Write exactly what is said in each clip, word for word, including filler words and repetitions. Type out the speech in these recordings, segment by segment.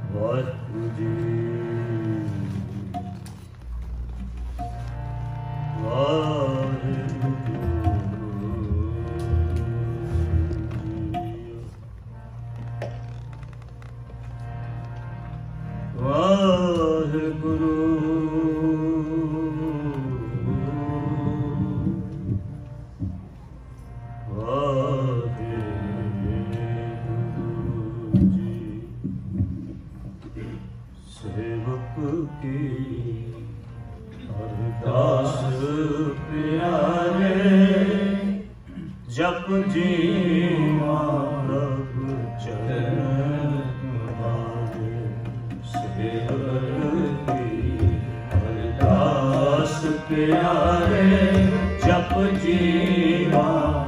वाहिगुरु जी वाहिगुरु वाहिगुरु सेवक की अरदास प्यारे जप जीवा प्रभु चरण तुम्हारे। सेवक की अरदास प्यारे जप जीवा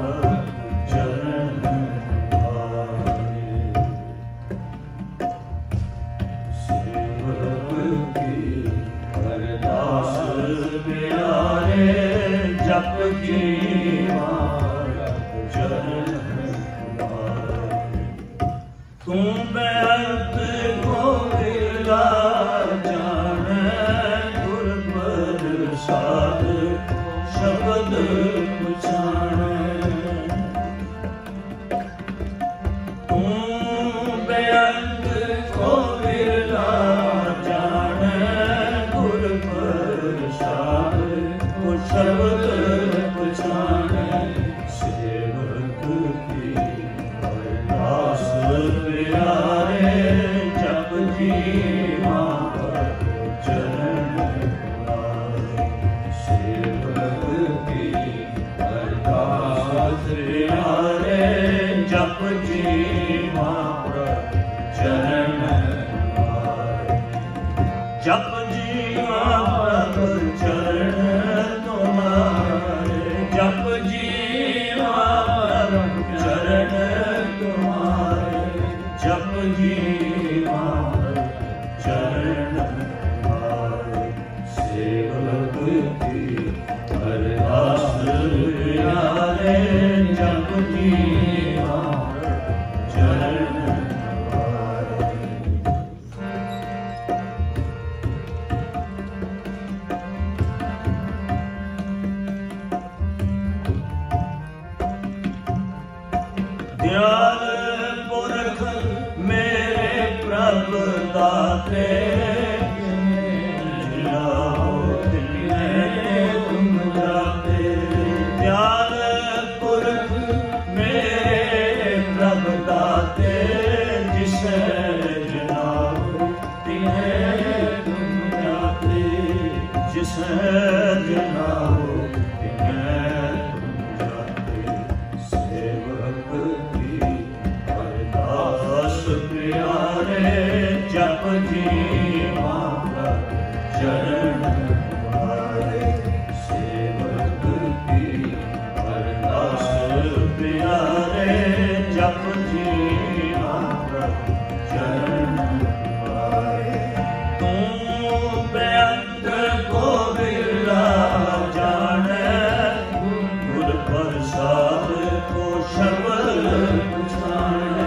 जप जीवा चरण तू बेअंत गोविला जाने गुर प्रसाद शब्द पछाने। तू बेअंत गोविला जाने गुर प्रसाद शब्द पछाने। सेवक की अरदास प्यारे जप जीवा चरण तुम्हारे। सेवक की अरदास प्यारे जप जीवा चरण तुम्हारे। जप जीवा चरण जप जीवा चरण तुम्हारे। जप जीवा चरण तुम्हारे। सेवक की अरदास प्यारे जप जीवा चरण दयाल पुरख मेरे प्रभ दाते जिलाओ तुम जाते। दयाल पुरख मेरे प्रभ दाते जिसे जिलाओ तिन्हें तुम जाते। जिसे जिलाओ जप जीवा चरण तुम्हारे। सेवक की अरदास प्यारे जप जीवा चरण तुम्हारे। तू बेअंत गोविला जाने गुर प्रसाद को शब्द पछाने।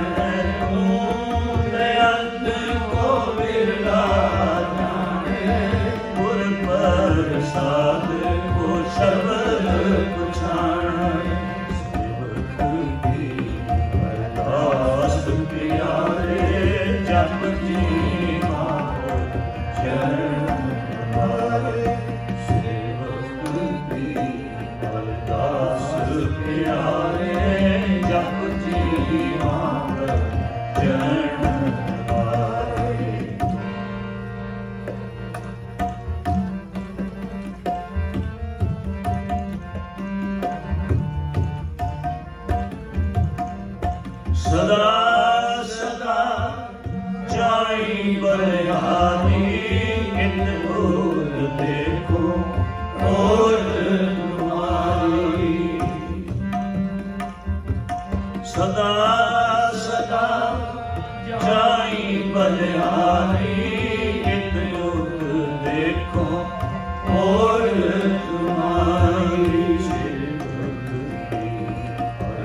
प्रसाद को शब्द पछाने। सेवक की अरदास प्यारे जप जीवा चरण तुम्हारे। सेवक की अरदास प्यारे जप जीवा चरण तुम्हारे। सदा सदा जाई बलिहारी इन भूल देखो और तुम्हारी। सदा सदा जाई बलिहारी इन भूल देखो और तुम्हारी।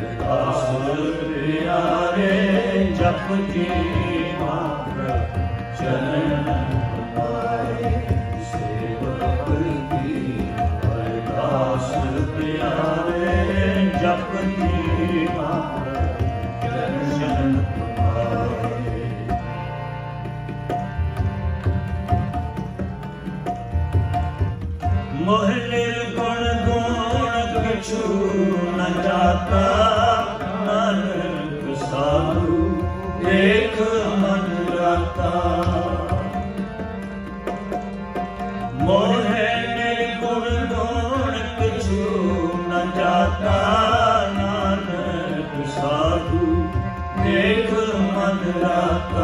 जप जीवा चरण तुम्हारे सेवक की अरदास प्यारे जप जीवा चरण तुम्हारे। मोह निर्गुण गुण किछु न जाता नानक साधु देख मन राता। मोह निर्गुण गुण किछु न जाता नानक साधु देख मन राता।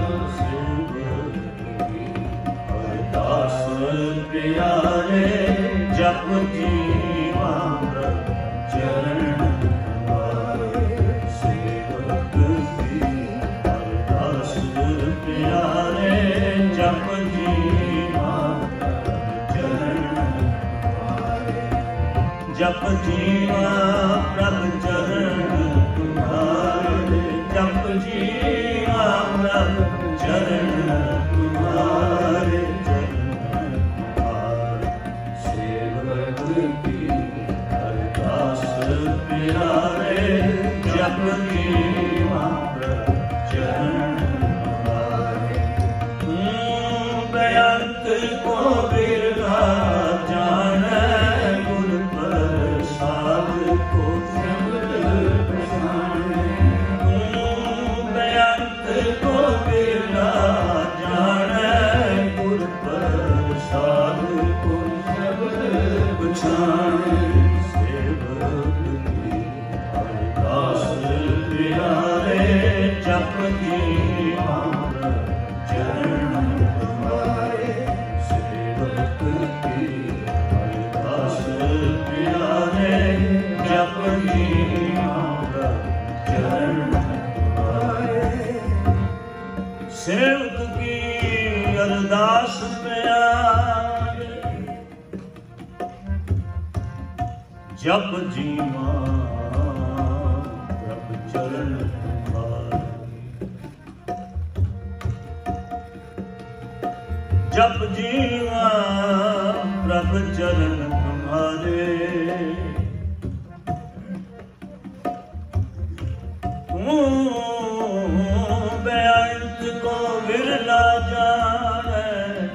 अरदास प्यारे जप जीवा चरण तुम्हारे सेवक की अरदास प्यारे जप जीवा चरण तुम्हारे। जप जीवा प्रभु चरण तुम्हारे जप जीवा प्रभु चरण तुम्हारे। प्यारे जप जीवा चरण तुम्हारे। बेअंत को बिरला जाने गुर प्रसाद को शब्द पहचाने। बेअंत को बिरला जाने गुर प्रसाद को शब्द पहचाने। जप जीवा चरण तुम्हारे सेवक की अरदास प्यारे जप जीवा चरण तुम्हारे। सेवक की अरदास प्यारे जप जीवा चरण तुम्हारे। जप जीवा प्रभु चरण तुम्हारे। तू बेअंत को विरला जाने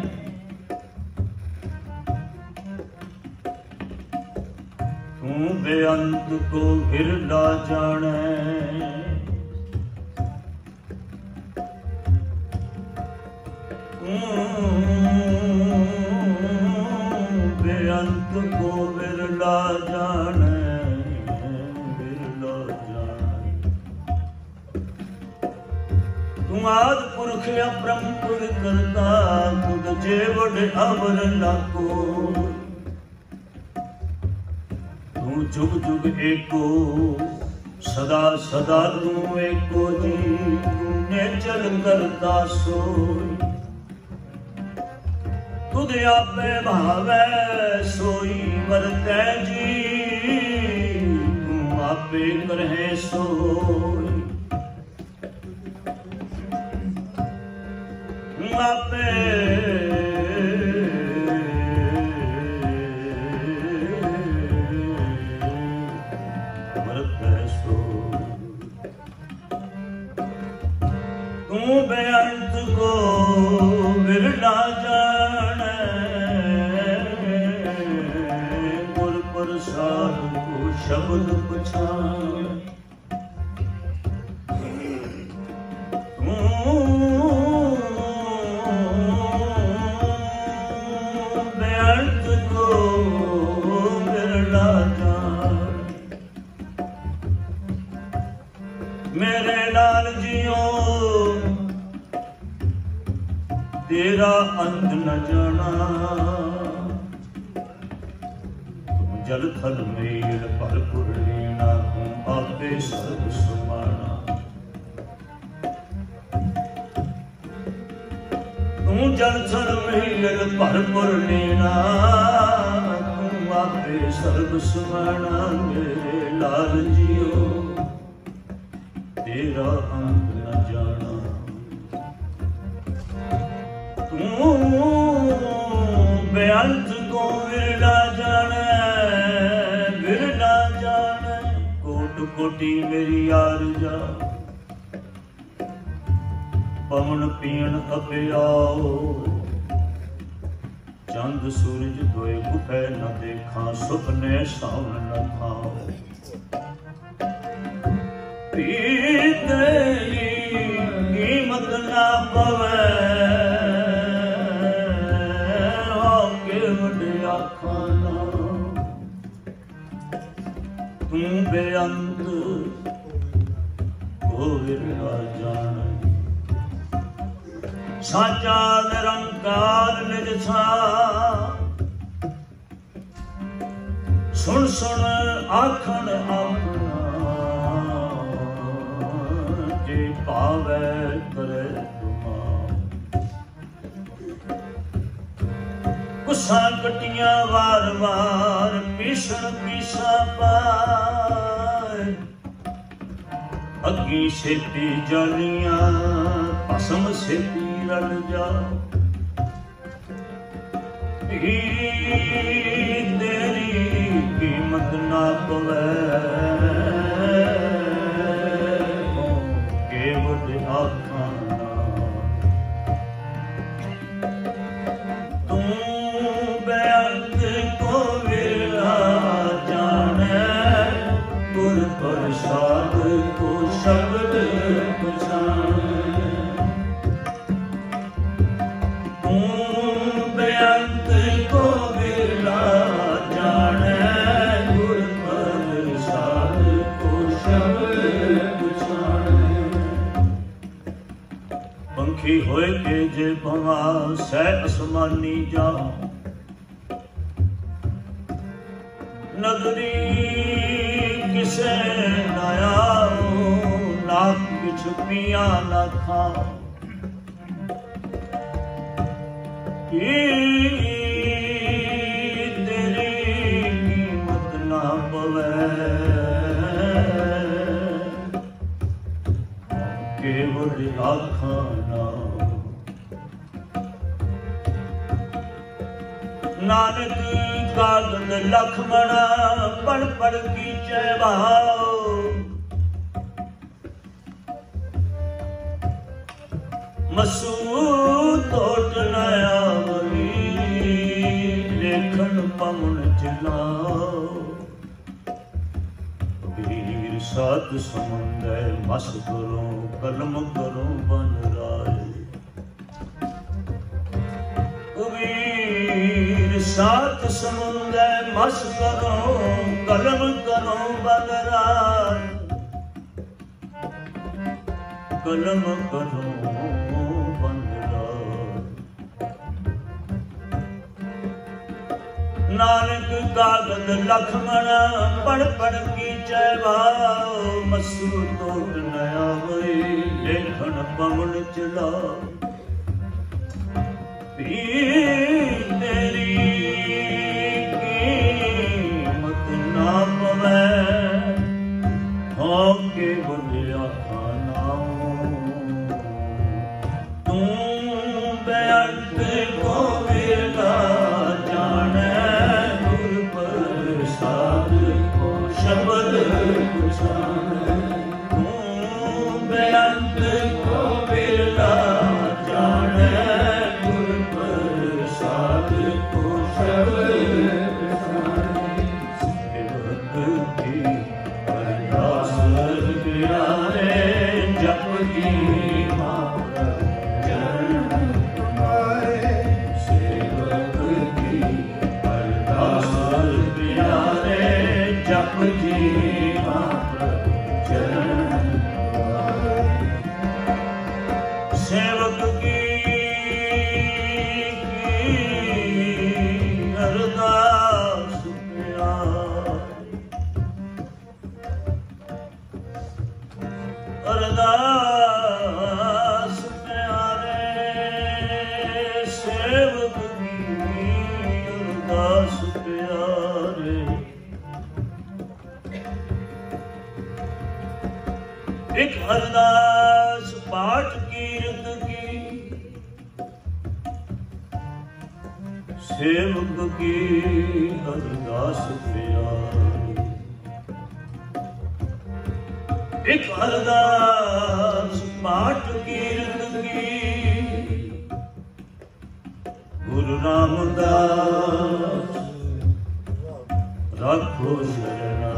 तू बेअंत को विरला जाने। बेअंत को विरला जाने विरला जाने। तुम आदि पुरख अपरम पुर करता खुद जे वड अवर न को। तू जुग जुग एको सदा सदा तू एको जी। तूने चल करता सोई खुद आपे भावे सोई वरतै जी। तू आपे करहे सोई आपे वरतै सोई। तू बेअंत को विरला जाने गुर प्रसाद को शब्द पछाने। बेअंत को विरला जाने। मेरे लाल जियो तेरा अंत न जाना। तुम जल थल मेल भरपुर लीना तुम आपे सर्व समाना। तुम जल थल मेल भरपुर लीना तुम आपे सर्व समाना। मेरे लाल जियो तेरा अंत न जाना। बेअंत को विरला जाने, विरला जाने कोट कोटि मेरी आरजा। पवन पीण अबे आओ, चंद सूरज दोए गुफे न देखा, सुपने सावन न खाओ। पीर तेरी कीमत ना पवे, आके वड्या खाना। तू बेअंत को विरला जाने, साचा निरंकार निज छा। सुन सुन आखन अपना, जे पावे करे तुमा। कुसा कटियां वार वार, पीसण पीसा पाए। अग्गी छेती जानियां, भस्म छेती रल जा। तेरी कीमत ना पवे, केवट आखाना। तू बेअंत को विरला जाने, गुर प्रसाद को शब्द पछाने। बेअंत को विरला जाने, गुर प्रसाद को शब्द पछाने। पंखी होए के जे भवा, सह असमानी जा। नगरी किसे न आओ, नाक बिछ पिया न खाओ। तेरी कीमत ना पवे, केवल आखाना। नानक कागद लखमण, पढ़ पढ़ कीचे भाओ। मसू तोट नयावली, लेखन पवन चलाओ। वीर सात समुंदर मस करो, कलम करो बन राय। वीर सात समुंदर मस करो, कलम करो बन राय। कलम करो नानक कागद लखमण, पढ़ पढ़ कीचे भाओ। मसू तोट नया वही, लेखन पवन चला। पीर तेरी कीमत ना पवे, हाँ के बलिया खाना। तू बेअंत को विरला जाने, शब्द पछाने। तू बेअंत को विरला जाने, गुर प्रसाद को शब्द पछाने। सेवक की अरदास प्यारे, जप की माँ चरण तुम्हारे। सेवक की अरदास प्यारे, जप जी चरण। सेवक की अरदास प्यारे, अरदास प्यारे। सेवक की अरदास प्यारे। एक अरदास पाठ कीरत की, सेवक की अरदास प्यारी, एक अरदास पाठ कीर्त की, गुरु रामदास रखो शरणा।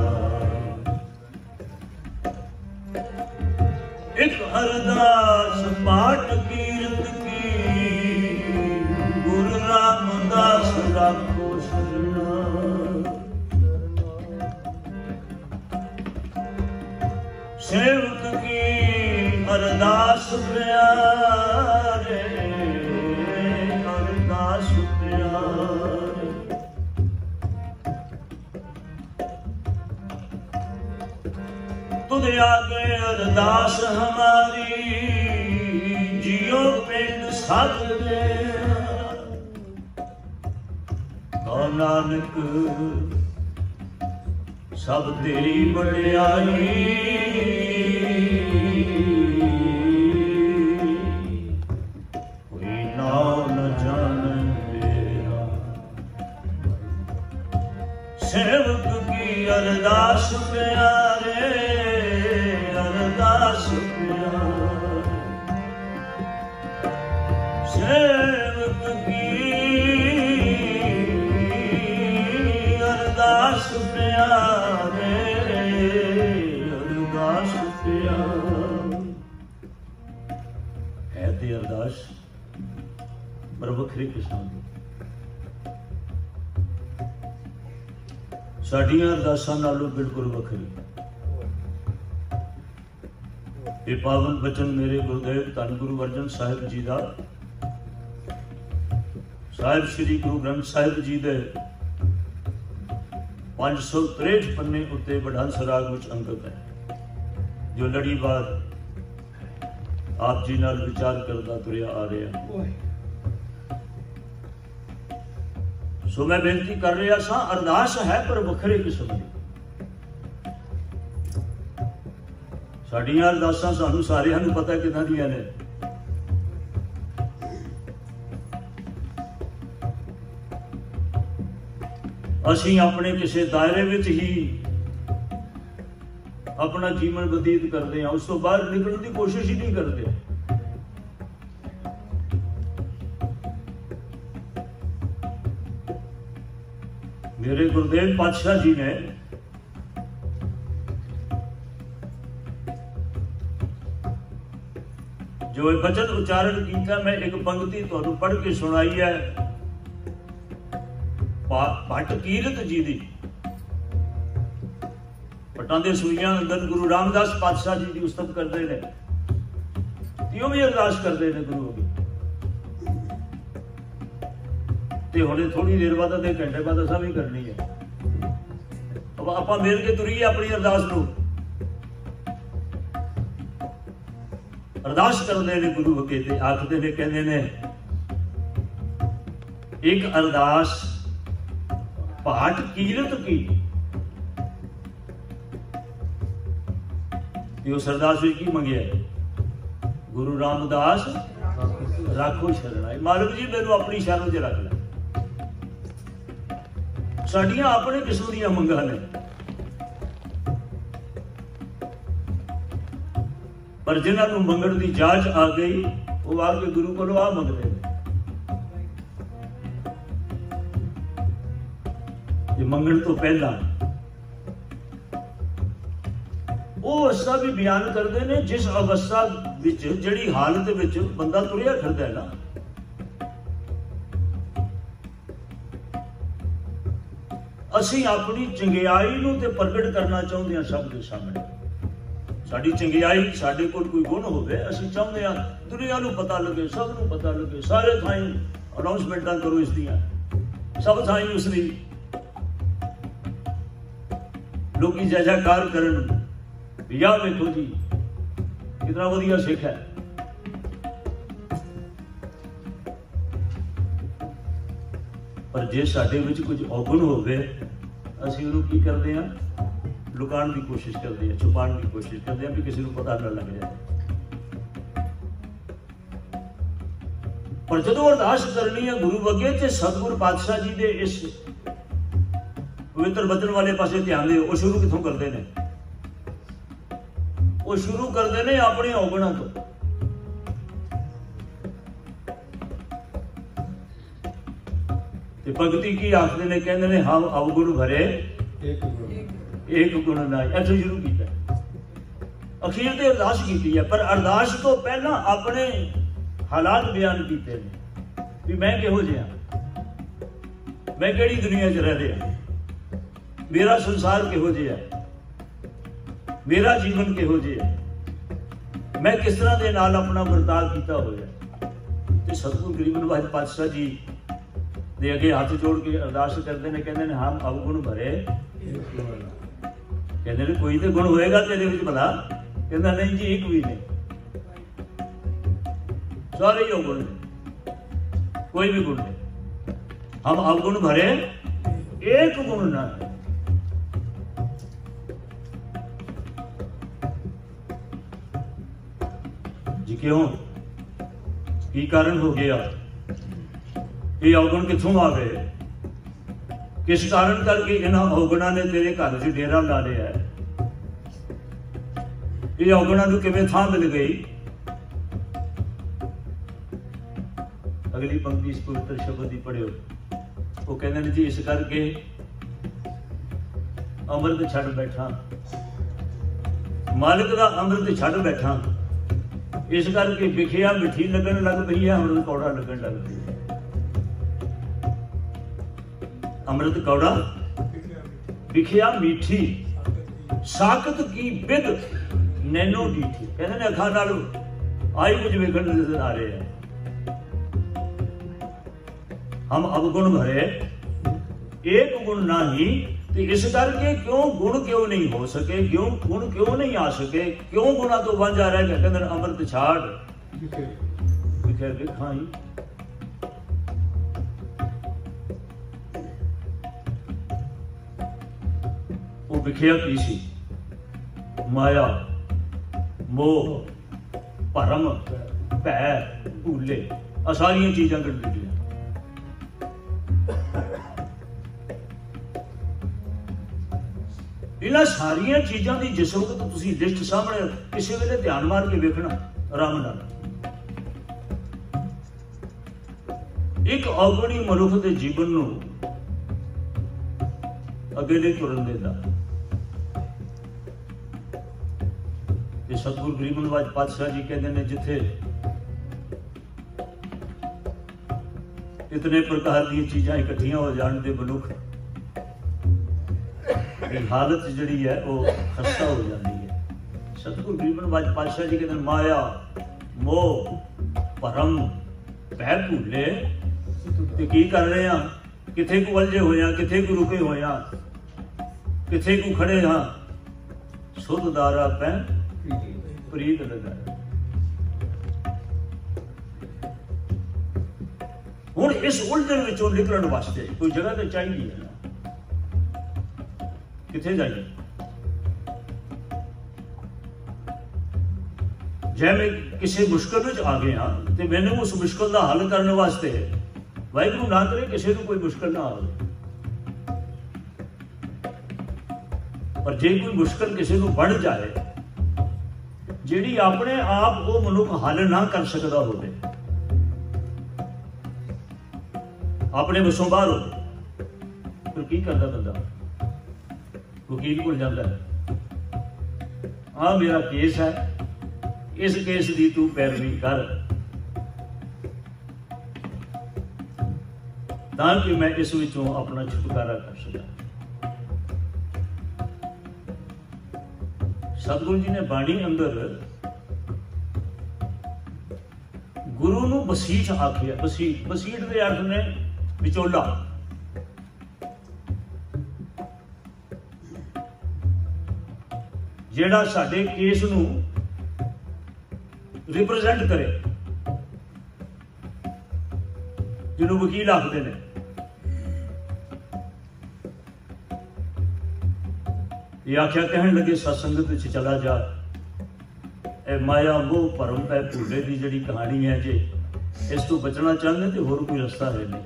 एक अरदास पाठ कीर्त की, गुरु रामदास रखो शरणा। सेवक की अरदास प्यारे, अरदास प्यारे। तुझ आगे अरदास हमारी, जियो पिंड साध ले। नानक सब तेरी बड़ियाई, कोई नाम न जाने मेरा। सेवक की अरदास प्यारे, अरदास प्यारे। सेवक की अरदास प्यारे, अरदास प्यारे। है ते अरदास पर वखरी किस्म दी। साडियां अरदासां नालों बिल्कुल वखरी। ये पावन बचन मेरे गुरुदेव धन गुरु अर्जन साहिब जी का, साहिब श्री गुरु ग्रंथ साहिब जी दे पांच सौ त्रेठ पन्ने उत्ते बड़हंस राग विच अंकित है, जो लड़ीवार आप जी नाल विचार करता तुरिया आ रहा। सो मैं बेनती कर रहा सा, अरदास है पर वखरे किस्म की। साडियां अरदासां सानू सारियां नू पता किदां दियां ने। असीं अपने किसी दायरे विच ही अपना जीवन बतीत करते हैं, उस तो बाहर निकलने की कोशिश ही नहीं करते। मेरे गुरुदेव पातशाह जी ने जो वचन उच्चारण किया, मैं एक पंक्ति तुहानू पढ़ के सुनाई है भट्ट कीरत जी दी। पटां दे सूइयां अंदर गुरु रामदास पातशाह जी की उस्तत करते हैं, त्यों भी अरदास करते हैं गुरु की। ते हुणे थोड़ी देर बाद अद्धे घंटे बाद असां भी करनी है। अब आपां मिल के तुरीए अपनी अरदास नूं। अरदास करते हैं गुरु अगे ते आखदे ने, कहंदे ने एक अरदास पाठ कीरत की। उस अरदास विच की मंगिया? गुरु रामदास राखो शरणाई। मालिक जी मैनू अपनी शरण च रख लै। साडियां अपने किस्म दियां मंगां ने, पर जिन्हां नूं मंगण दी जांच आ गई वो आके गुरु कोलों आ मंगदे ने। मंगण तो पहला वो अवस्था भी बयान करते हैं, जिस अवस्था विच जिहड़ी हालत विच बंदा तुरिया फिरदा है ना, असीं अपनी चंगियाई नूं ते प्रगट करना चाहुंदे हां सब दे सामने। साडी चंगियाई, साडे कोल कोई गुण होवे, असीं चाहुंदे हां दुनिया नूं पता लगे, सब नूं पता लगे, सारे थाई अनाउंसमेंटां करो इस दियां, सब थाई उसदी लोकी जय जयकार करन। या देखो जी कितना वधिया सिख है। पर जे साडे विच कुछ औगुण होवे, असीं उहनूं की करदे हां? लुकाउण दी कोशिश करदे हां, छुपाउण दी कोशिश करदे हां भी किसी नूं पता ना लग जाए। पर जो अरदास करनी है गुरु अगे तो सतगुरु पातशाह जी के इस पवित्र बचन वाले पासे ध्यान दे। वो शुरू कितों करते हैं? वो शुरू करते हैं अपनी औगणा तो। भगती की आखते ने कहते ने हम अवगुण भरे एक गुण ना। इथों शुरू किया, अखीर ते अरदास की है। पर अरदास तो पहला अपने हालात बयान किए भी मैं किहो जिहा, मैं केड़ी दुनिया च रह रहा, मेरा संसार किहो जिहा, मेरा जीवन किहो जिहा, मैं किस तरह के नाल अपना बर्ताव किया होया। ते सतगुरु गरीब निवाज पातशाह जी दे अगे हाथ जोड़ के अरदास करते हैं, कहते हैं हम अवगुण भरे। कहते हैं कोई तो गुण होएगा तेरे विच भला? कहता नहीं जी एक भी नहीं, सारे ही अवगुण ने, कोई भी गुण नहीं। हम अवगुण भरे एक गुण ना। जी क्यों, की कारण हो गया? ये अवगुण कितों आ गए? किस कारण करके इन्होंने अवगुणा ने तेरे घर च डेरा ला लिया है? ये अवगुणा को किवें थां मिल गई? अगली पंक्ति इस पवित्र शब्द की पढ़ियो। वो कहते हैं जी इस करके अमृत छड़ बैठा, मालिक का अमृत छड़ बैठा, इस करके विखिया मिठी लगन लग पई है, अमृत कौड़ा लगन लग पई है। अमृत कौड़ा विखिया मीठी, साकत की बिद नैनो डीठी। कहते हैं अखा नाल आई कुछ वेखण नजर आ रहे हैं। हम अवगुण भरे एक गुण ना ही, तो इस करके क्यों गुण क्यों नहीं हो सके, क्यों गुण क्यों नहीं आ सके, क्यों गुणा तो बन जा रहा है? कहते हैं अमृत छाड़ विखे विखाई। वो विखिया की सी? माया, मोह, भरम, भै, भूले, आ सारिया चीजा कट लीजिए। इन्हां सारिया चीजा की जिस वक्त तुसीं लिस्ट सामने किसी वेले ध्यान मार के वेखना आराम नाल, एक अवगुणी मनुख के जीवन नूं अगे नहीं तुरन देता। सतगुरु गरीब निवाज पातशाह जी कहते हैं जिथे इतने प्रकार दी चीज़ां इकट्ठियां हो जाने दे मनुख की हालत जिहड़ी है वो खस्ता हो जाती है। सतगुरु गरीब निवाज पातशाह जी कहते हैं माया, मोह, भरम, भै, भूले ते की कर रहे हैं? किथे को उलझे होए हैं, किथे को रुके होए हैं, किथे को खड़े हाँ, सुध दारा पै प्रीत लगा। हुण इस उलझन विचों निकलण वास्ते कोई जगह तो चाहिए है ना, किथे जाइए? जे मैं किसी मुश्किल में आ गया तो मैंने उस मुश्किल का हल करने वास्ते वाहिगुरू ना करे किसी को कोई मुश्किल ना आवे। पर जे कोई मुश्किल किसी को बढ़ जाए जिहड़ी अपने आप वो मनुख हल ना कर सकता हो, अपने वसों बाहर हो, फिर की करता बंदा? वकील को जाता है, हाँ मेरा केस है, इस केस की तू पैरवी कर ताकि मैं इस विचों अपना छुटकारा कर सका। सतगुरु जी ने बाणी अंदर गुरु नूं बसीठ आखिया। बसीठ बसीठ के अर्थ ने विचोला। जेड़ा साडे केस नूं रिप्रेजेंट करे, जिन्हों वकील आखते हैं। ये आख्या कहन लगे सत्संगत चला जा, ए माया मोह भरम पै भूले की जिहड़ी कहानी है जे इस तो बचना चाहते तो होर कोई रास्ता है नहीं।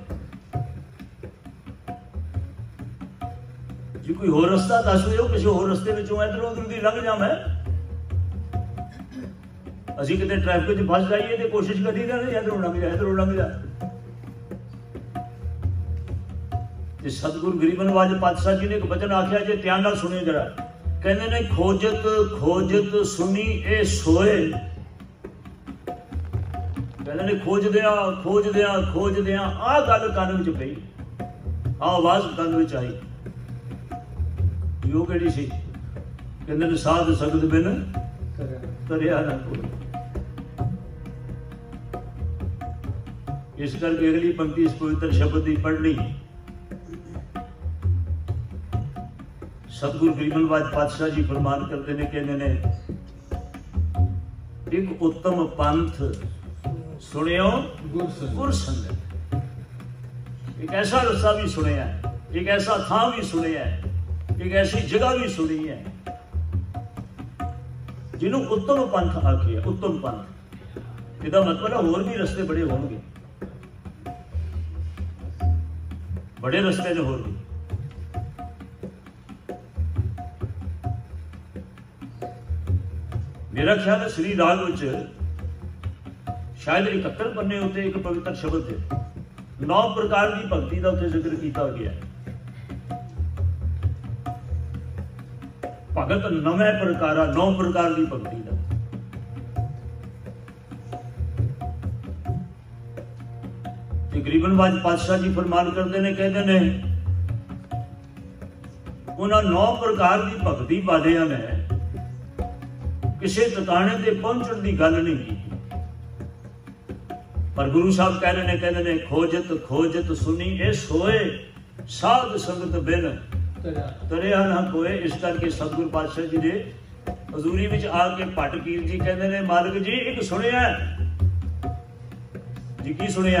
जी कोई होर रास्ता दस दो, किसी होर रस्ते विचों इधरों उधर दी लंघ जावां। असीं किते ट्रैफिक च फस जाइए तो कोशिश करी ना इधरों लंघ जा, इधरों लंघ जा। ते सतगुरु गरीब नवाज पातशाह जी ने एक वचन आख्या, जे ध्यान नाल सुनियो जरा। कहंदे ने खोजत खोजत सुनी ए सोए। कहंदे ने खोजदियां खोजदियां खोजदियां आ गल कान विच पई, आ आवाज कान विच आई। यो किहड़ी सी? कहंदे ने साध संगत बिन तरिया ना कोई। इस करके अगली पंक्ति इस पवित्र शब्द की पढ़नी। सतगुरु गरीब नवाज पातशाह जी फरमान करते ने, कहते ने एक उत्तम पंथ सुनियो गुर संगत। एक ऐसा रस्ता भी सुनिया, एक ऐसा थां भी सुनिया, एक ऐसी जगह भी सुनी है जिन्हों उत्तम पंथ आखिया। उत्तम पंथ इसका मतलब है होर भी रस्ते बड़े होंगे, बड़े रस्ते ने होर भी। मेरा ख्याल है श्री राग विच शायद इकहत्तर पन्ने उत्ते एक पवित्र शब्द है, नौ प्रकार की भगती का उत्ते जिक्र किया गया है। भगत नवे प्रकारा, नौ प्रकार की भगती का। गरीब नवाज पातशाह जी फरमान करते ने, कहते ने उन्होंने नौ प्रकार की भगती वालिया ने किसी ठिकाने ते पहुंचने की गल नहीं की, पर गुरु साहब कह रहे ने, कहते ने खोजत खोजत सुनी ए सोए, साध संगत बिन तरिया ना कोए। इस करके सतगुरु पातशाह जी ने हजूरी विच आके भट्ट पीर जी कहते ने, मालिक जी एक सुनिया जी। की सुनिया?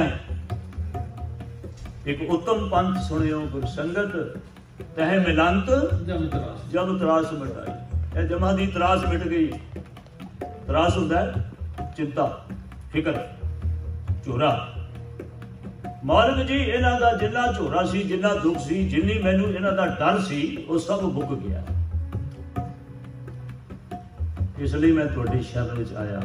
एक उत्तम पंथ सुनियो गुर संगत, तह मिलंत जब त्रास मिटाई। जमा दी त्रास मिट गई। त्रास होता है चिंता, फिक्र, झोरा। मालिक जी इन्हां दा जिन्ना झोरा सी, जिन्ना दुख सी, जिन्नी मैनू इन्हां दा डर सी, वो सब मुक गया। इसलिए मैं तुहाडी शरण विच आया।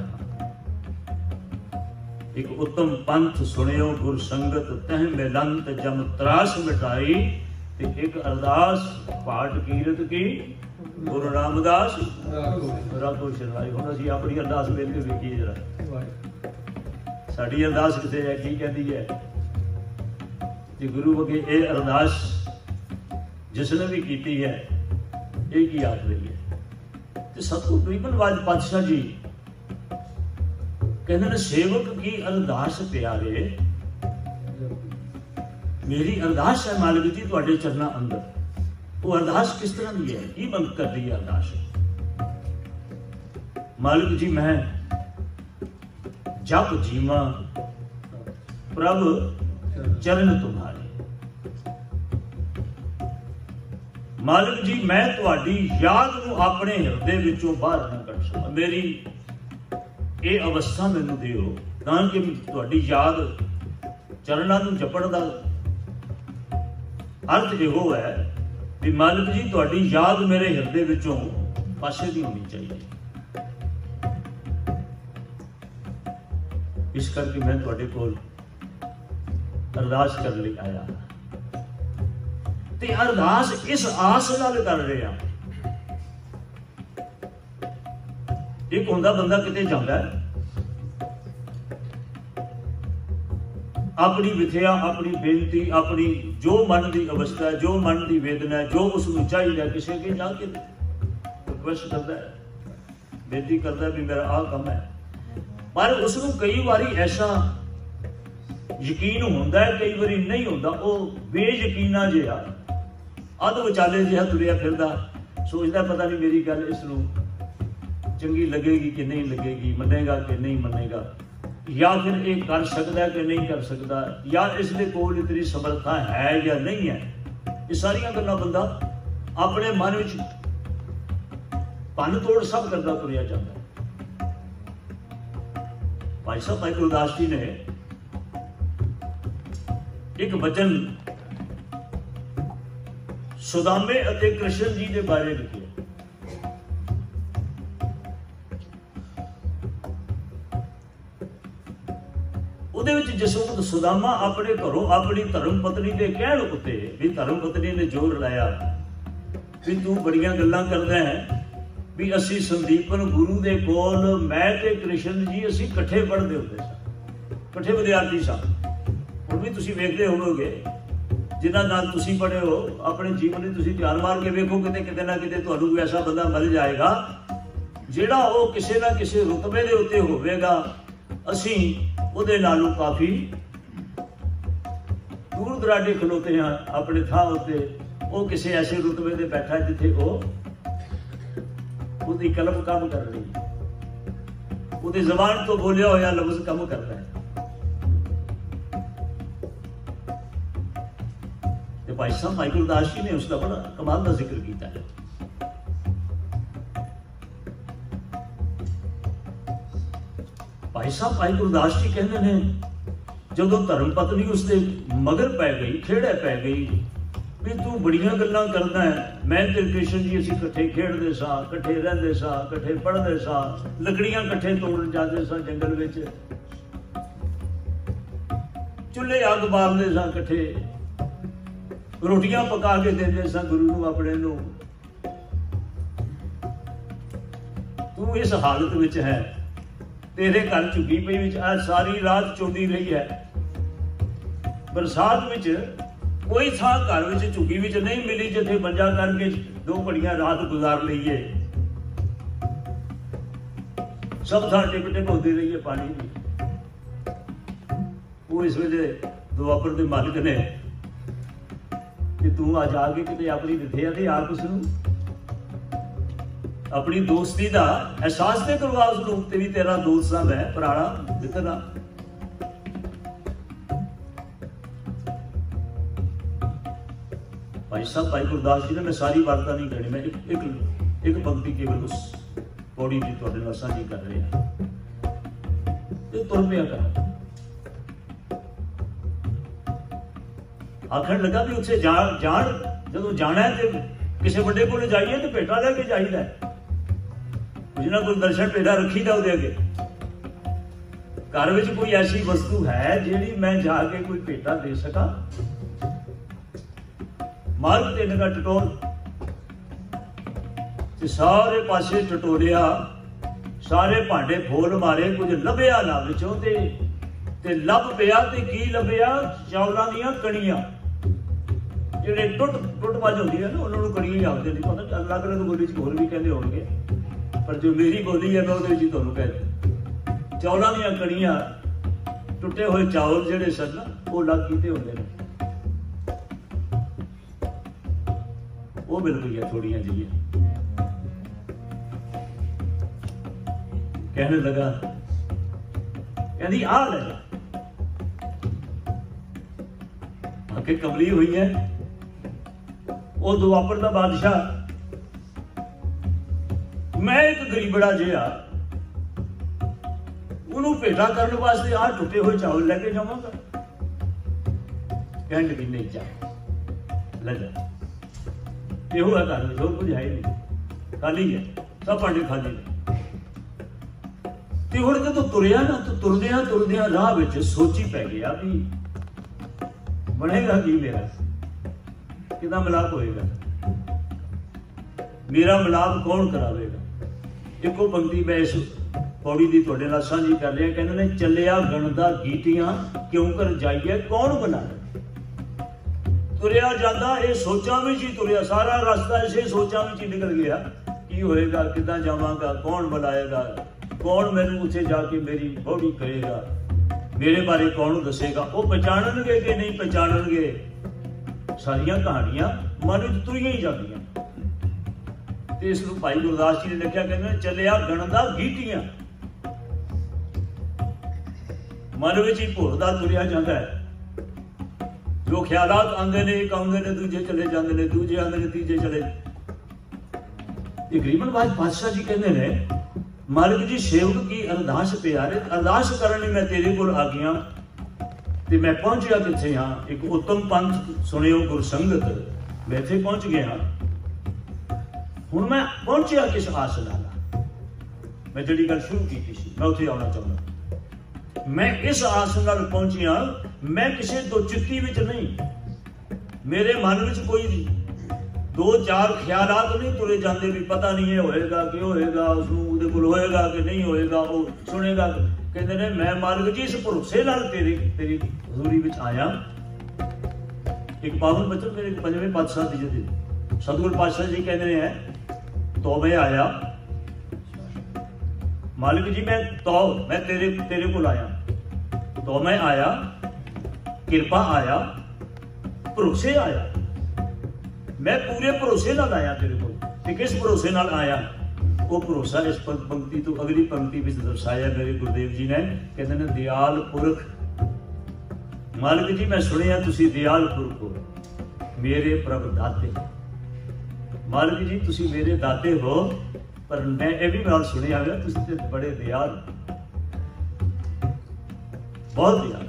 एक उत्तम पंथ सुनियो गुर संगत, तह मिलंत जम त्रास मिटाई। ते एक अरदास पाठ कीरत की गुरु रामदास राखो शरणाई। हुण असीं अपनी अरदास मिल के वेखीए जरा, साडी अरदास किथे है, की कहती है। ते गुरु अगे ये अरदास जिसने भी की है, ये की आख रही है। ते सतगुरु गरीब नवाज पातशाह जी कहते हैं, सेवक की अरदास प्यारे, मेरी अरदास है मालिक जी तुहाडे चरना अंदर। वो अरदास किस तरह की है, की बंद कर दी है अरदास? मालिक जी मैं जप जीवा प्रभ चरण तुम्हारे। मालिक जी मैं तुहाडी याद नूं अपने हिरदे विचों बाहर ना कढ सकां। मेरी ये अवस्था मैनू दिओ तां कि तुहाडी याद चरणां नूं जपण दा अर्थ इहो है भी मालिक जी तुहाडी याद मेरे हिरदे विचों पासे दी होनी चाहिए। इस करके मैं तुहाडे कोल अरदास कर लई आया। ते अरदास इस आस नाल कर रहे हैं। एक हुंदा बंदा किते जांदा है, अपनी विथया, अपनी बेनती, अपनी जो मन की अवस्था है, जो मन की वेदना है, जो उसको चाहिए, किसी के जाके रिक्वेस्ट करता है, बेनती करता है भी मेरा आ काम है। पर उसको कई बारी ऐसा यकीन होता है, कई बारी नहीं होता। वो बेयकीना जिहा अध विचाले जिहा तुरिया फिरदा, सोचता पता नहीं मेरी गल इसनूं चंगी लगेगी कि नहीं लगेगी, मनेगा कि नहीं मनेगा, या फिर ये कर सकता है कि नहीं कर सकता, या इसके कोल इतनी समर्था है या नहीं है। ये सारिया गल्लां बंदा अपने मन में भन तोड़ सब करता तुरिया जाता है। भाई साहब भाई गुरदास जी ने एक वचन सुदामे अते कृष्ण जी के बारे लिखे। जिस वक्त सुदामा अपने घरों अपनी धर्म पत्नी के कहण उत्ते भी धर्म पत्नी ने जोर लाया भी तू बड़ियां गल्लां करदा है भी असी संदीपन गुरु दे कोल मैं ते कृष्ण जी असी इकट्ठे पढ़दे हुंदे सा, इकट्ठे विद्यार्थी सा। हुण भी तुसीं वेखदे होवोगे जिन्हां नाल तुसीं पढ़े हो अपने जीवन में तुसीं ध्यान मार के वेखो किते किते ना किते तुहानूं कोई ऐसा बंदा मिल जाएगा जिहड़ा वो किसी ना किसी रुतबे दे उत्ते होवेगा। असी उहदे नालों काफी दूर दराडे खलोते हैं अपने थां उत्ते, वो किसी ऐसे रुतबे ते बैठा जिथे वो उसकी कलम काम कर रही है, उसकी जबान तो बोलिया होया लफ्ज कम करता है। ते भाई साहब भाई गुरदास जी ने उसका बड़ा कमाल का जिक्र किया है। भाई साहब भाई गुरदास जी कहते हैं जो धर्म पत्नी उसके मगर पै गई खेड़े पै गई भी तू बड़ियां गल्लां करदा है, मैं ते कृष्ण जी असीं इकट्ठे खेडदे सां, इकट्ठे रहिंदे सां, इकट्ठे पढ़दे सां, लकड़ियां इकट्ठे तोड़न जांदे सां जंगल विच, चुल्हे अग बालदे सां इकट्ठे, रोटियां पका के देंदे सां गुरु नूं अपने नूं। तू इस हालत विच है, तेरे घर झुग्गी पई विच आज सारी रात चौंदी रही है, बरसात विच कोई थां घर विच झुग्गी विच नहीं मिली जिथे बंजा करके दो घड़ियां रात गुजार लईए। सब थां टिप टिप होती रही है पानी की। वो इस वेले दुआपर दे मालिक ने कि तू अज आके किते अपनी दिथे ते आप उसनूं अपनी दोस्ती का एहसास ते करवा उसनूं ते भी तेरा दोस्त सा मैं पुराना मित्र हाँ। भाई साहब भाई गुरदास जी ने मैं सारी वार्ता नहीं करनी, मैं एक एक, एक पंक्ति केवल उस पौड़ी की तुहाडे नाल साझी कर रहे हैं ते तुर पिया कर। आखण लगा भी उत्थे जान जान जदों जाना है ते किसी बड़े कोल जाइए तो भेटा लेके जाइदा है, जिन्हां कोल दर्शन भेटा रखीदा उहदे अगे। घर विच कोई ऐसी वस्तु है जिहड़ी मैं जाके कोई भेटा दे सका? मार्ग ते लगा टटोल ते सारे पासे टटोलिया, सारे भांडे फोल मारे, कुछ लभ्या ना विचों ते ते लभ पिया ते की लभ्या चौलां दीयां कणियां जिहड़े टुट टुट वज होंदी है ना उन्होंने कणियां ही आखदे ने। पता अलग अलग बोली च होर भी कहंदे होणगे पर जो मेरी बोली है मैं उहदे विच तुहानूं कहदा चौलां दीयां कणियां टुटे हुए चावल जिहड़े सन ना वो लग कीते होंदे ने, वो मिल गई है थोड़ियां जिहियां। कहने लगा कहती आ ले आके कमली हुई है। वो दुआपर दा बादशाह, मैं एक गरीबड़ा जिहा उन्होंने भेटा करने वास्ते आ टुटे हुए चावल लेके जावांगा। कहने लगी नहीं जा ले जा, यो है घर में और कुछ है नहीं, खाली है, सब भांडे खाली ने। ते हुण जदों तुरिया ना तो तुरदियां तुरदियां राह विच सोची पै गया भी बनेगा की मेरा, किदा मिलाप होएगा, मेरा मिलाप कौन करावेगा। एको पंक्ति मैं इस पौड़ी दी तुहाडे नाल साझी कर रहा, कहंदे ने चलिया गणदा गीटियां क्यों कर जाइए कौन बनावे। तुरिया जाता ये सोचा में ही तुरिया, सारा रास्ता इसे सोचा में ही निकल गया की होएगा, किदा जावांगा, कौन बुलाएगा, कौन मैनू उत्थे जाके मेरी बौड़ी करेगा, मेरे बारे कौन दसेगा, वो पहचानणगे कि नहीं पहचानणगे। सारियां कहानियां मन विच तुरियां ही जांदियां। ते इस नूं भाई गुरदास जी ने लिखिया, कहंदे चलिया गणदा गीटियां, मन विच ही भुरदा तुरिया जांदा है। जो ख्यालात आंदे ने, एक आंदे ने, दूजे चले जाते हैं, दूजे आंदे ने, तीजे चले। तकरीबन बाद बादशाह जी कहते हैं मालिक जी सेवक की अरदास प्यारे, अरदास करनी मैं तेरे को आ गया ਤੇ ਮੈਂ ਪਹੁੰਚਿਆ ਕਿੱਥੇ ਹਾਂ? ਇੱਕ ਉੱਤਮ ਪੰਥ ਸੁਣਿਓ ਗੁਰਸੰਗਤ, ਮੈਂ ਇੱਥੇ ਪਹੁੰਚ ਗਿਆ। ਹੁਣ ਮੈਂ ਪਹੁੰਚਿਆ ਕਿਸ ਆਸ ਨਾਲ? ਮੈਂ ਜਿਹੜੀ ਗੱਲ ਸ਼ੁਰੂ ਕੀਤੀ ਸੀ, ਮੈਂ ਉੱਥੇ ਆਉਣਾ ਚਾਹੁੰਦਾ। ਮੈਂ ਇਸ ਆਸ ਨਾਲ ਪਹੁੰਚਿਆ, ਮੈਂ ਕਿਸੇ ਤੋਂ ਚਿੱਤੀ ਵਿੱਚ ਨਹੀਂ, ਮੇਰੇ ਮਨ ਵਿੱਚ ਕੋਈ ਦੋ ਚਾਰ ਖਿਆਲਾਤ ਨਹੀਂ ਤੁਰੇ ਜਾਂਦੇ ਵੀ ਪਤਾ ਨਹੀਂ ਇਹ ਹੋਏਗਾ ਕਿ ਹੋਏਗਾ, ਉਸਨੂੰ ਉਹਦੇ ਕੋਲ ਹੋਏਗਾ ਕਿ ਨਹੀਂ ਹੋਏਗਾ, ਉਹ ਸੁਣੇਗਾ। ਕਹਿੰਦੇ ਨੇ ਮੈਂ ਮਾਲਕ ਜੀ ਇਸ ਭਰੋਸੇ ਨਾਲ ਤੇਰੀ ਤੇਰੀ ਹਜ਼ੂਰੀ ਵਿੱਚ ਆਇਆ। ਇੱਕ ਪਾਵਨ ਬਚਨ ਮੇਰੇ ਪੰਜਵੇਂ ਪਾਤਸ਼ਾਹ ਦੀ ਜੀ ਸਤਿਗੁਰ ਪਾਤਸ਼ਾਹ ਜੀ ਕਹਿੰਦੇ ਹੈ, ਤੌਬੇ ਆਇਆ ਮਾलिक जी, मैं तो मैं तेरे तेरे को आया, तो मैं आया, कृपा आया, भरोसे आया। मैं पूरे भरोसे नाल आया तेरे को। ते किस भरोसे नाल आया? वो भरोसा इस पंक्ति तो अगली पंक्ति में दर्शाया मेरे गुरुदेव जी ने। कहते हैं दयाल पुरख, मालिक जी मैं सुनिया तुसी दयाल पुरख हो, मेरे प्रभ दाते। मालिक जी तुसी मेरे दाते हो, पर मैं ये भी गल सुनिया गया तुसी ते बड़े दयाल, बहुत दयाल।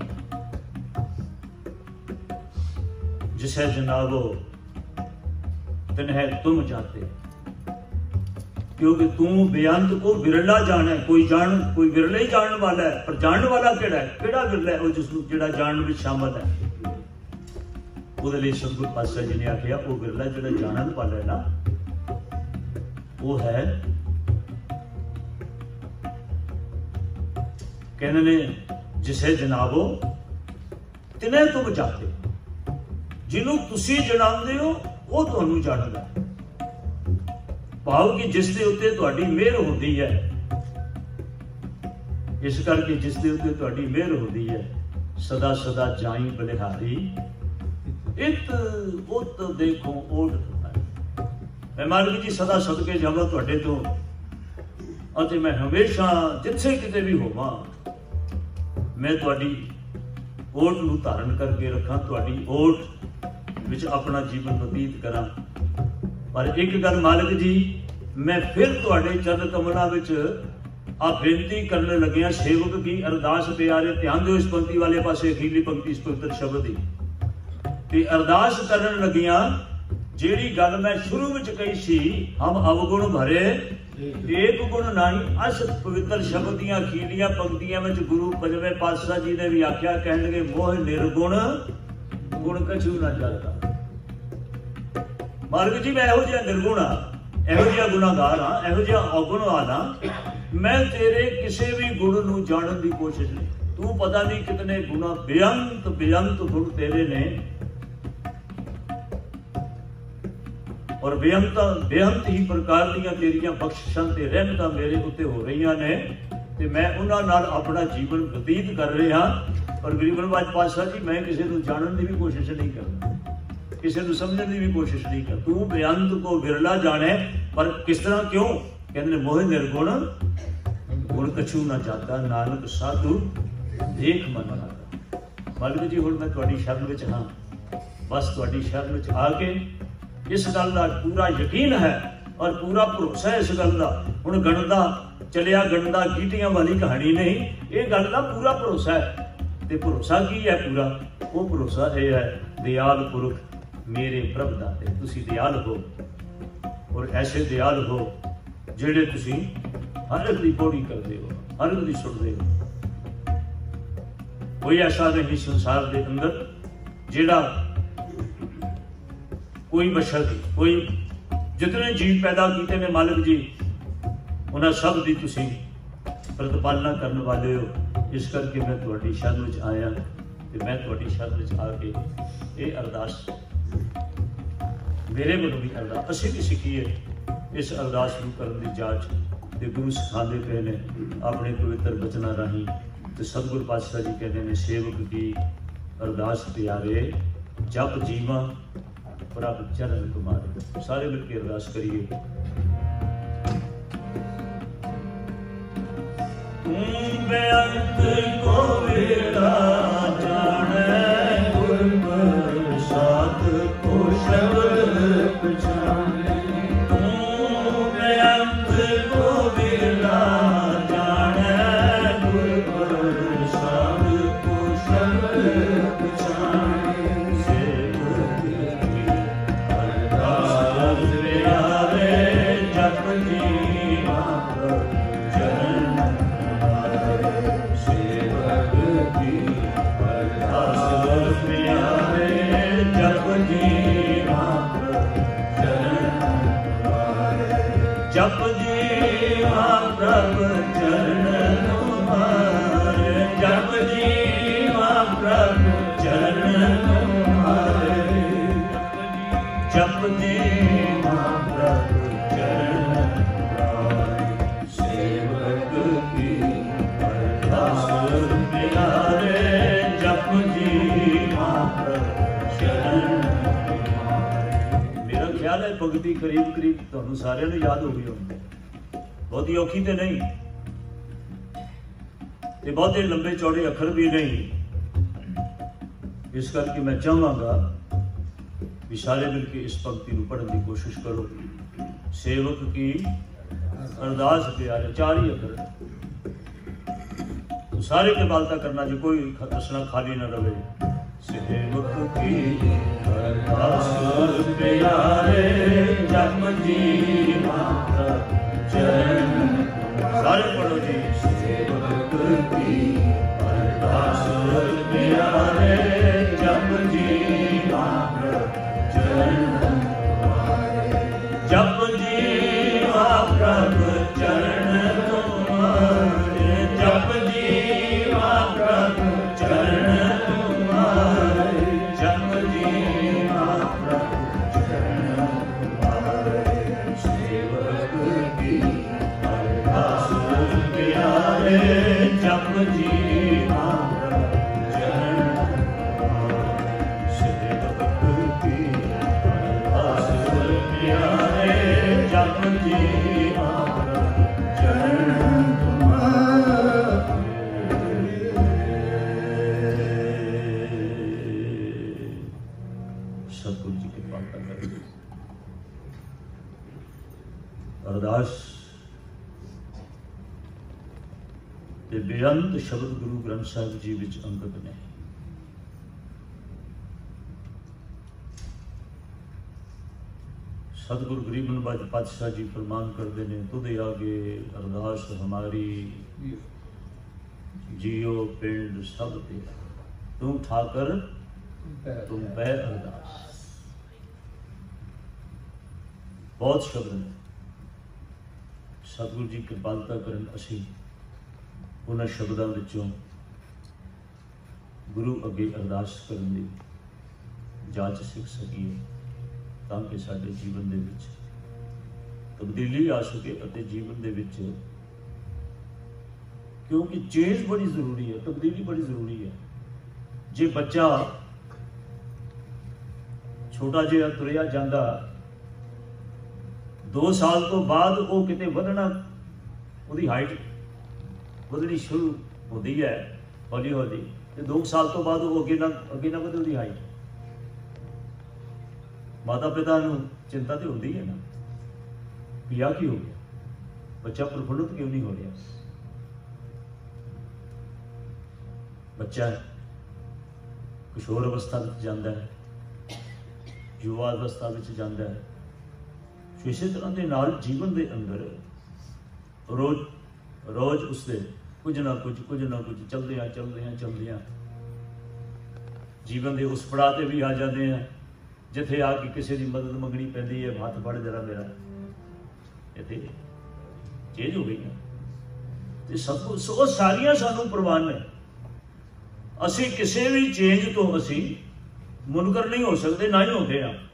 जिसे जनाबो तिन्हें तुम जाते, क्योंकि तू बेअंत को विरला जाना है। कोई जान कोई विरले ही जानने वाला है, पर जानने वाला केड़ा है? केड़ा विरला है? वो जिसनूं जिहड़ा जानने विच शामिल है। ਉਹਦੇ ਲਈ ਸਤਿਗੁਰ ਪਾਤਸ਼ਾਹ जी ने आखिया वो विरला जिहड़ा जानन वाला है ना, वो है कहने ने जिसे जनाबो तिने तुम जाते, जिन्हों तुसी जनांदे हो वो तुहानू जानदा। भाव कि जिस दे उत्ते तुहाडी मेहर होंदी है, इस करके जिस दे उत्ते तुहाडी मेहर होंदी है, सदा सदा जाई बलिहारी, इत उत देखो ओट। मैं मालिक जी सदा सदके जावां तुहाडे तो, अते मैं हमेशा जिथे किते भी होवां मैं तुहाडी ओट नूं धारण करके रखां, तुहाडी ओट विच अपना जीवन बतीत करां। पर एक गल मालिक जी, मैं फिर तुहाडे चरण कमलां विच आ बेनती करने लग्या, सेवक की अरदास प्यारे ध्यान दिओ इस पंक्ति वाले पासे, अखीरली पंक्ति इस पवित्र शब्द दी ते अरदास करन लगिया। जेड़ी गल मैं शुरू विच कही सी, हम अवगुण भरे एक गुण नहीं, अस पवित्र शब्द दियां अखीरलियां पंक्तियां विच गुरु पंजवें पातशाह जी ने भी आख्या, कहण लगे मोह निर्गुण गुण कछु ना जाता। मालिक जी मैं इहो जिहा निर्गुण आ, इहो जिहा गुनाहगार आ, इहो जिहा अवगुण वाला, मैं तेरे किसी भी गुण नूं जानन दी कोशिश नहीं। तू पता नहीं कितने गुना बेअंत बेअंत गुण तेरे ने, और बेअंत बेअंत ही प्रकार दीयां तेरियां बख्शिशां ते रहमतां मेरे उत्ते हो रहीआं ने, ते मैं उन्हां नाल अपना जीवन बतीत कर रहा। पर गरीबनवाज पातशाह जी मैं किसी नूं जानन दी भी कोशिश नहीं करदा, किसी नूं समझण दी भी कोशिश नहीं कर। तू बेअंत को विरला जाने, पर किस तरह क्यों? कहंदे मोह निर्गुण गुण कछु ना जाता, नानक साधु देख मन आता। मालिक जी हुण मैं तुहाडी शरण विच हां, बस तुहाडी शरण विच आके इस गल का पूरा यकीन है और पूरा भरोसा है इस गल का। हुण गणदा चलिया गणदा गीटियां वाली कहानी नहीं, ये गल का पूरा भरोसा है। ते भरोसा की है पूरा? वो भरोसा यह है, दयाल पुरख मेरे प्रभ दाते। तुसी दयाल हो, और ऐसे दयाल हो जेड़े तुसी हर एक दी पौड़ी करते हो, हर एक दी सुनते हो। कोई ऐसा नहीं संसार के अंदर जेड़ा कोई बशर कोई जितने जीव पैदा किए ने मालिक जी, उन्हें सब की तुसी प्रतिपालना करने वाले हो। इस करके मैं तुहाडी शरण विच आया, ते मैं तुहाडी शरण विच आके ये अरदास मेरे कोलों भी अरदास असीं भी सीखीए। इस अरदास नूं करन दी जाच ते गुरु सिखांदे पे ने अपने पवित्र बचनां राहीं। ते सतगुर पातशाह जी कहते हैं, सेवक की अरदास प्यारे जप जीवा प्रभ चरण तुम्हारे। सारे मिलकर अरदास करिए। तुम बेअंत को विरला जाने, गुरप्रसाद को शब्द पहचाने। तुम बेअंत को विरला जाने, गुरप्रसाद को शब्द अरदास प्यारे जप जी जप जी महाप्रभु चरण तुम्हारे जप जी महाप्रभु चरण तुम्हारे जप जी महाप्रभु चरण तुम्हारे सेवक की अरदास प्यारे जप जी महाप्रभु चरण मेरा ख्याल है भगती करीब करीब तुहानू सारिਆਂ ਨੂੰ याद हो गई होगी बहुती औखी तो नहीं ते बहुते लंबे चौड़े अखर भी नहीं इस करके मैं चाहांगा भी सारे मिलकर इस पंक्ति को पढ़ने की कोशिश करो सेवक की अरदास प्यारे चार ही अखर तो सारे के बालता करना जी कोई दसना खाली ना रहे सेवक की अरदास प्यारे जप जी महाप्रभु चरण सारे पढ़ो जी सेवक की अरदास प्यारे जप जी महाप्रभु चरण जप जी महाप्रभु चरण तुम्हारे जप जी महाप्रभु चरण तुम्हारे जप जी महाप्रभु चरण तुम्हारे सेवक की अरदास प्यारे जप जी महाप्रभु चरण तुम्हारे सेवक की अरदास प्यारे जप जी महाप्रभु चरण सतगुरु जी की कृपा करें अरदास ते बेअंत शब्द गुरु ग्रंथ साहिब जी विच अंकित ने सतगुरु गरीब नवाज पातशाह जी फरमान करते हैं तुदे आगे अरदास हमारी जियो पिंड सब तेरा तू ठाकर तुम पै अरदास बहुत शब्द ने सतगुरु जी कृपालता करन असी उन्हां शब्दां विचों गुरु अगे अरदास करन दी जाच सीख सकीए ताकि साडे जीवन दे विच तब्दीली आ सके अते जीवन दे विच क्योंकि चेंज बड़ी जरूरी है तब्दीली बड़ी जरूरी है जे बच्चा छोटा जिहा तुरिया जांदा दो साल तो बाद वो किते वधना उहदी हाइट वधनी शुरू होती है हौली हौली ते दो साल तो बाद वो अगे ना अगे ना वधे उहदी हाइट माता पिता नूं चिंता तो होती है ना भी आ की हो गया बच्चा प्रफुल्लित क्यों नहीं हो रहा बच्चा किशोर अवस्था में जाता है युवा अवस्था में जाता है सो इस तरह के नाल जीवन के अंदर रोज रोज उसके कुछ ना कुछ कुछ ना कुछ चलदियां चलदियां चलदियां जीवन के उस पड़ाव से भी आ जाते हैं जिथे आके किसी की मदद मंगनी पैंदी है हथ फड़ जरा मेरा इतने चेंज हो गई है तो सब कुछ सो सारियां सानू प्रवान ने असी किसी भी चेंज तो असी मुनकर नहीं हो सकते ना ही होते हैं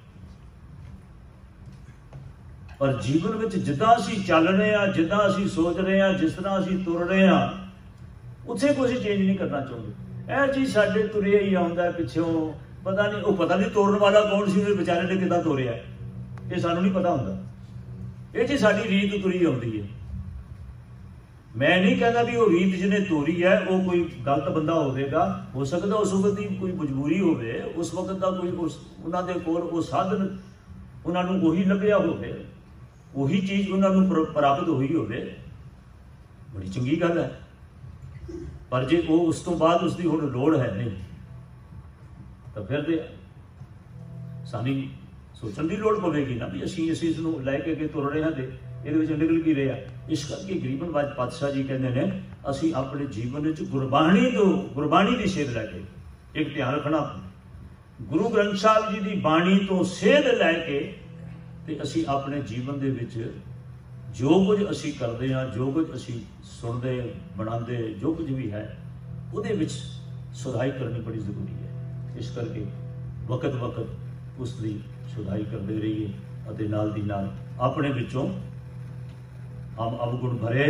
पर जीवन में जिदा असी चल रहे हैं जिदा असी सोच रहे हैं जिस तरह असी तुर रहे हैं उत्थे कोई चेंज नहीं करना चाहते यह चीज साढ़े तुरे ही आता पिछों पता नहीं वो पता नहीं तोड़न वाला कौन सी बेचारे ने किदा तोड़िया ये सानू नहीं पता होंगे ये जी साडी रीत तुरी आती है मैं नहीं कहता भी वो रीत जिन्हें तोड़ी है वो कोई गलत बंदा होगा हो सकता उस वक्त की कोई मजबूरी होवे उस वक्त का कोई उस उन्होंने कोल वो साधन उन्होंने वही लभ्या होवे वही चीज उन्होंने प्राप्त हुई होवे बड़ी चंगी गल है पर जे वो उस तो बाद उसकी हुण लोड़ है नहीं तो फिर तो सानी सोचने की लोड़ पवेगी ना भी असी इस चीज़ को लैके अगे तुर रहे हैं तो ये निकल की रहा इस करके गरीबन बाज पातशाह जी कहते हैं ਅਸੀਂ ਆਪਣੇ ਜੀਵਨ ਵਿੱਚ ਗੁਰਬਾਣੀ ਤੋਂ ਗੁਰਬਾਣੀ ਦੀ ਸੇਧ ਲੈ ਕੇ, ਇੱਕ ਧਿਆਨ ਰੱਖਣਾ, ਗੁਰੂ ਗ੍ਰੰਥ ਸਾਹਿਬ ਜੀ ਦੀ ਬਾਣੀ ਤੋਂ ਸੇਧ ਲੈ ਕੇ ਤੇ ਅਸੀਂ ਆਪਣੇ ਜੀਵਨ ਦੇ ਵਿੱਚ ਜੋ ਕੁਝ ਅਸੀਂ ਕਰਦੇ ਹਾਂ, ਜੋ ਕੁਝ ਅਸੀਂ ਸੁਣਦੇ ਬਣਾਉਂਦੇ, ਜੋ ਕੁਝ ਵੀ ਹੈ ਉਹਦੇ ਵਿੱਚ ਸੁਧਾਈ ਕਰਨੀ ਬੜੀ ਜ਼ਰੂਰੀ ਹੈ। ਇਸ ਕਰਕੇ ਵਕਤ ਵਕਤ ਉਸ ਦੀ ਸੁਧਾਈ ਕਰਦੇ ਰਹੀਏ ਅਤੇ ਨਾਲ ਦੀ ਨਾਲ ਆਪਣੇ ਵਿੱਚੋਂ ਹਮ ਅਵਗੁਣ ਭਰੇ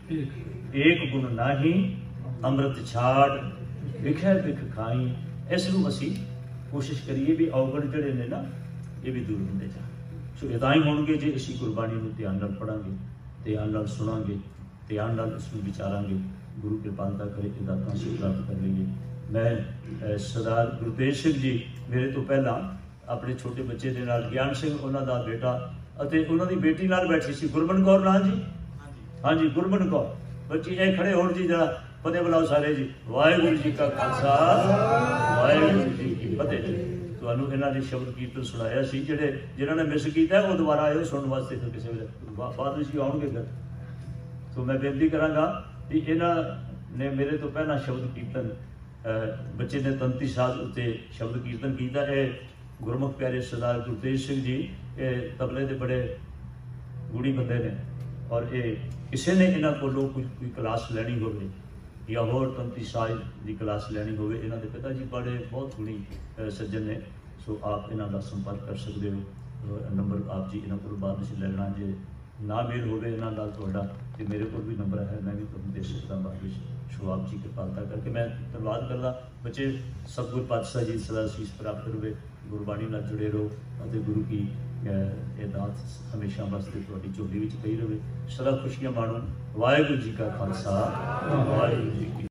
ਏਕ ਗੁਣ ਨਾਹੀ, ਅੰਮ੍ਰਿਤ ਛਾੜ ਵਿਖੇ ਵਿਖ ਖਾਈ। ਇਸ ਨੂੰ ਅਸੀਂ ਕੋਸ਼ਿਸ਼ ਕਰੀਏ ਵੀ ਅਵਗੁਣ ਜਿਹੜੇ ਨੇ ਨਾ ਇਹ ਵੀ ਦੂਰ ਹੁੰਦੇ ਜਾਣ। ਸੋ ਇਹ ਤਾਂ ਹੀ ਹੋਣਗੇ ਜੇ ਅਸੀਂ ਗੁਰਬਾਣੀ ਨੂੰ ਧਿਆਨ ਨਾਲ ਪੜ੍ਹਾਂਗੇ, ਧਿਆਨ ਨਾਲ ਸੁਣਾਂਗੇ, ਧਿਆਨ ਨਾਲ ਇਸ ਨੂੰ ਵਿਚਾਰਾਂਗੇ। ਗੁਰੂ ਕਿਰਪਾਲਤਾ ਕਰੇ ਕਿ ਦਾਤਾਂ ਅਸੀਂ ਪ੍ਰਾਪਤ ਕਰ ਲਈਏ। ਮੈਂ ਸਰਦਾਰ ਗੁਰਤੇਜ ਸਿੰਘ ਜੀ ਮੇਰੇ ਤੋਂ ਪਹਿਲਾਂ ਆਪਣੇ ਛੋਟੇ ਬੱਚੇ ਦੇ ਨਾਲ, ਗਿਆਨ ਸਿੰਘ ਉਹਨਾਂ ਦਾ ਬੇਟਾ ਅਤੇ ਉਹਨਾਂ ਦੀ ਬੇਟੀ ਨਾਲ ਬੈਠੀ ਸੀ, ਗੁਰਮਨ ਕੌਰ ਨਾਂ ਜੀ, ਹਾਂਜੀ ਗੁਰਮਨ ਕੌਰ ਬੱਚੀ। ਇਹ ਖੜੇ ਹੋਣ ਜੀ ਜਰਾ, ਫਤਿਹ ਬੁਲਾਓ ਸਾਰੇ ਜੀ। ਵਾਹਿਗੁਰੂ ਜੀ ਕਾ ਖਾਲਸਾ, ਵਾਹਿਗੁਰੂ ਜੀ ਕੀ ਫਤਿਹ। ਤੁਹਾਨੂੰ ਇਹਨਾਂ ਨੇ ਸ਼ਬਦ ਕੀਰਤਨ ਸੁਣਾਇਆ ਸੀ, ਜਿਹੜੇ ਜਿਨ੍ਹਾਂ ਨੇ ਮਿਸ ਕੀਤਾ ਉਹ ਦੁਬਾਰਾ ਆਇਓ ਸੁਣਨ ਵਾਸਤੇ, ਫਿਰ ਕਿਸੇ ਵੇਲੇ ਬਾਅਦ ਵਿੱਚ ਆਉਣਗੇ ਫਿਰ। ਸੋ ਮੈਂ ਬੇਨਤੀ ਕਰਾਂਗਾ ਵੀ ਇਹਨਾਂ ਨੇ ਮੇਰੇ ਤੋਂ ਪਹਿਲਾਂ ਸ਼ਬਦ ਕੀਰਤਨ, ਬੱਚੇ ਨੇ ਤੰਤੀ ਸਾਜ਼ ਉੱਤੇ ਸ਼ਬਦ ਕੀਰਤਨ ਕੀਤਾ। ਇਹ ਗੁਰਮੁਖ ਪਿਆਰੇ ਸਰਦਾਰ ਗੁਰਤੇਜ ਸਿੰਘ ਜੀ ਇਹ ਤਬਲੇ ਦੇ ਬੜੇ ਗੂੜੀ ਬੰਦੇ ਨੇ, ਔਰ ਇਹ ਕਿਸੇ ਨੇ ਇਹਨਾਂ ਕੋਲੋਂ ਕੋਈ ਕੋਈ ਕਲਾਸ ਲੈਣੀ ਹੋਵੇ ਜਾਂ ਹੋਰ ਤੰਤੀ ਸਾਜ਼ ਦੀ ਕਲਾਸ ਲੈਣੀ ਹੋਵੇ, ਇਹਨਾਂ ਦੇ ਪਿਤਾ ਜੀ ਬੜੇ ਬਹੁਤ ਗੁਣੀ ਸੱਜਣ ਨੇ। ਸੋ ਆਪ ਇਹਨਾਂ ਦਾ ਸੰਪਰਕ ਕਰ ਸਕਦੇ ਹੋ। ਨੰਬਰ ਆਪ ਜੀ ਇਹਨਾਂ ਕੋਲ ਬਾਅਦ ਵਿੱਚ ਲੈ ਲੈਣਾ, ਜੇ ਨਾ ਮੇਲ ਹੋਵੇ ਇਹਨਾਂ ਨਾਲ ਤੁਹਾਡਾ ਤੇ ਮੇਰੇ ਕੋਲ ਵੀ ਨੰਬਰ ਹੈ, ਮੈਂ ਵੀ ਤੁਹਾਨੂੰ ਦੇ ਸਕਦਾ ਬਾਅਦ ਵਿੱਚ। ਸੋ ਆਪ ਜੀ ਕਿਰਪਾਲਤਾ ਕਰਕੇ ਮੈਂ ਧੰਨਵਾਦ ਕਰਦਾ। ਬੱਚੇ ਸਤਿਗੁਰ ਪਾਤਸ਼ਾਹ ਜੀ ਸਦਾ ਸੀਸ ਪ੍ਰਾਪਤ ਹੋਵੇ, ਗੁਰਬਾਣੀ ਨਾਲ ਜੁੜੇ ਰਹੋ ਅਤੇ ਗੁਰੂ ਕੀ ਇਹ ਦਾਤ ਹਮੇਸ਼ਾ ਵਾਸਤੇ ਤੁਹਾਡੀ ਝੋਲੀ ਵਿੱਚ ਪਈ ਰਹੇ। ਸਦਾ ਖੁਸ਼ੀਆਂ ਮਾਣੋ। ਵਾਹਿਗੁਰੂ ਜੀ ਕਾ ਖਾਲਸਾ, ਵਾਹਿਗੁਰੂ ਜੀ ਕੀ